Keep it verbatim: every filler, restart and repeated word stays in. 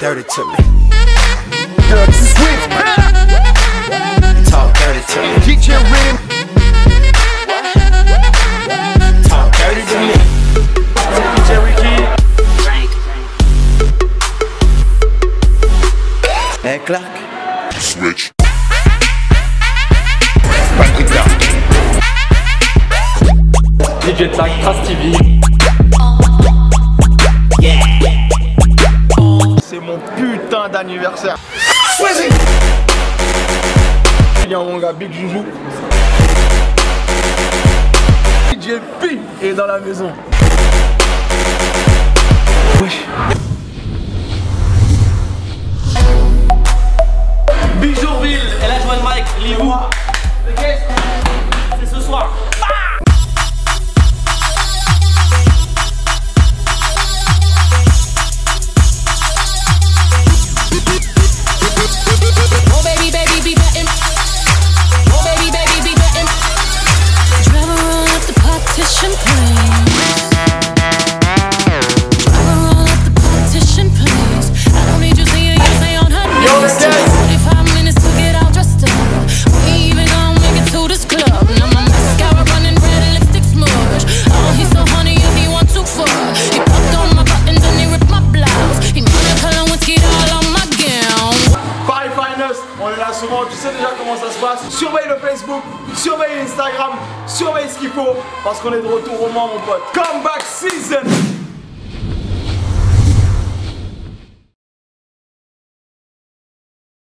dirty to me. Dirty sweet. Talk dirty to me. Get your rhythm. Talk dirty to me. Hey, clock. Switch. D J Tag, Trace T V. Yeah. C'est mon putain d'anniversaire. Choisis. Il y a mon gars Big Joujou. D J P est dans la maison. Wesh. Ville, Elajh Onemic, Livvo. C'est ce soir. Oh baby, baby, be betting. Oh baby, baby, be betting. Drive around up the partition plane. Drive around up the partition place. I don't need you seeing you say on her knees. forty-five minutes to get all dressed up. We ain't even gonna make it to this club. Now my mascara running red, lipstick smudge. Oh, he's so honey if he wants to fuck. He popped on my buttons and he ripped my blouse. He wanna color whiskey all on my gown. Paris Finest, on est là souvent, tu sais déjà comment ça se passe. Surveille le Facebook, surveille l'Instagram, surveille ce qu'il faut, parce qu'on est de retour au Mans mon pote. Comeback season.